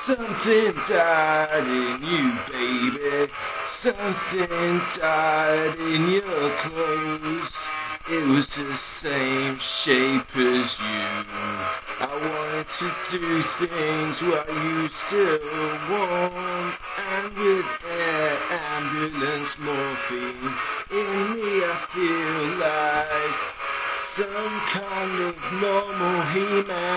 Something died in you, baby. Something died in your clothes. It was the same shape as you. I wanted to do things while you still warm, and with air ambulance morphine in me I feel like some kind of normal He-Man.